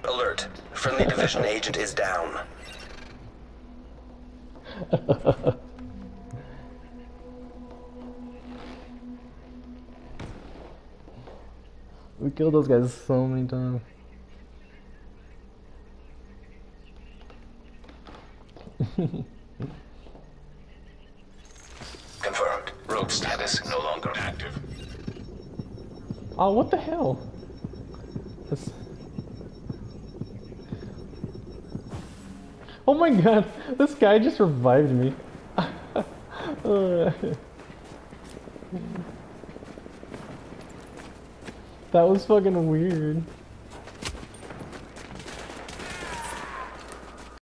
Alert. Friendly division agent is down. We killed those guys so many times. Confirmed. Rogue status no longer active. Oh, what the hell? That's... Oh my god, this guy just revived me. That was fucking weird.